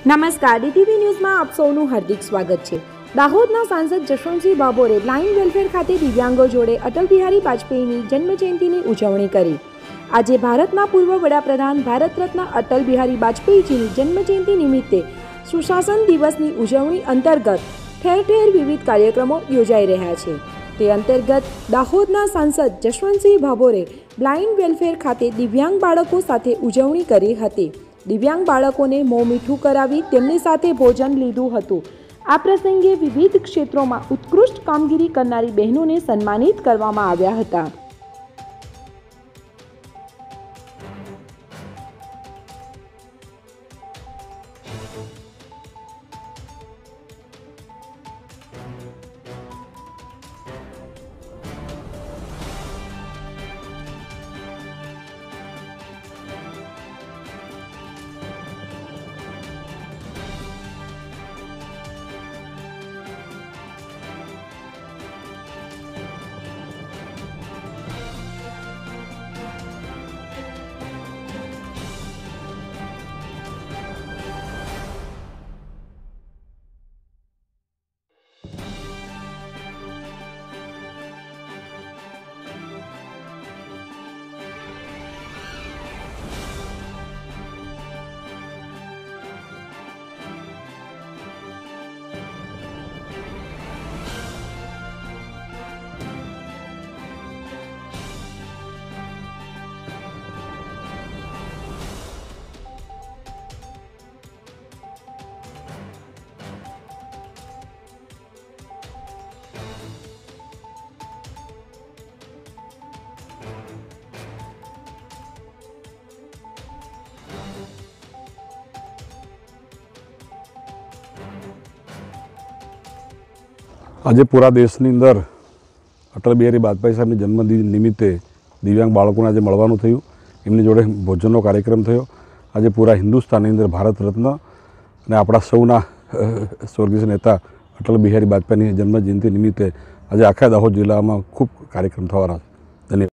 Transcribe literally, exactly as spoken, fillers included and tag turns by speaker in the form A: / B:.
A: નમસ્કાર, ડીટીવી ન્યૂઝમાં આપ સૌનું હાર્દિક સ્વાગત છે। દાહોદના સાંસદ જશવંતસિંહ ભાભોરે બ્લાઇન્ડ વેલફેર ખાતે દિવ્યાંગો જોડે અટલ બિહારી વાજપેયીની જન્મજયંતિની ઉજવણી કરી। આજે ભારતના પૂર્વ વડાપ્રધાન ભારત રત્ન અટલ બિહારી વાજપેયીજીની જન્મજયંતિ નિમિત્તે સુશાસન દિવસની ઉજવણી અંતર્ગત ઠેર ઠેર વિવિધ કાર્યક્રમો યોજાઈ રહ્યા છે। તે અંતર્ગત દાહોદના સાંસદ જશવંતસિંહ ભાભોરે બ્લાઇન્ડ વેલફેર ખાતે દિવ્યાંગ બાળકો સાથે ઉજવણી કરી હતી। દિવ્યાંગ બાળકોને મોં મીઠું કરાવી તેમની સાથે ભોજન લીધું હતું। આ પ્રસંગે વિવિધ ક્ષેત્રોમાં ઉત્કૃષ્ટ કામગીરી કરનારી બહેનોને સન્માનિત કરવામાં આવ્યા હતા।
B: आज पूरा देशनी अंदर अटल बिहारी वाजपेयी साहब जन्मदिन निमित्ते दिव्यांग बाळकोने आज मळवानुं थयुं। एमनी जोड़े भोजननो कार्यक्रम थयो। आज पूरा हिंदुस्ताननी अंदर भारत रत्न अने आपणा सौना स्वर्गीय नेता अटल बिहारी वाजपेयीनी जन्मजयंति निमित्ते आज आखा दाहोद जिल्लामां खूब कार्यक्रम थवाना। धन्यवाद।